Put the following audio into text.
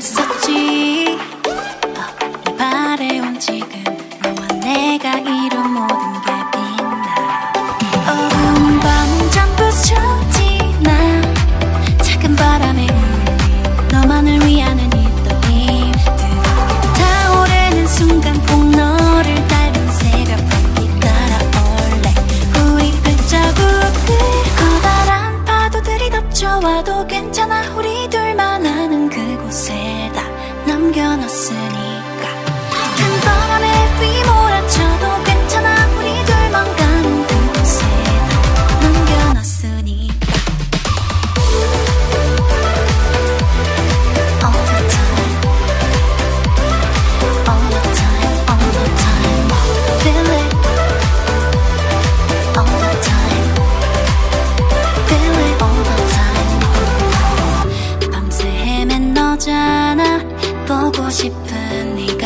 했었지. 내 발에 온 지금 너와 내가 이룬 모든 게 빛나. 어두운 밤은 전부 스쳐지나 작은 바람에 울린 너만을 위하는 이 떨림. 뜨겁게 타오르는 순간 꼭 너를 닮은 새벽빛 따라올래. 우리 발자국들 커다란 파도들이 덮쳐와도 괜찮아. 우리 둘만 아는 그곳에다 남겨놨으니까. 큰 바람에 휘몰아쳐도 괜찮아. 우리 둘만 가는 그곳에다 남겨놨으니까. All the time, all the time, all the time. Feel it. All the time, feel it all the time. 밤새 헤맨 너잖아. 보고 싶은 네가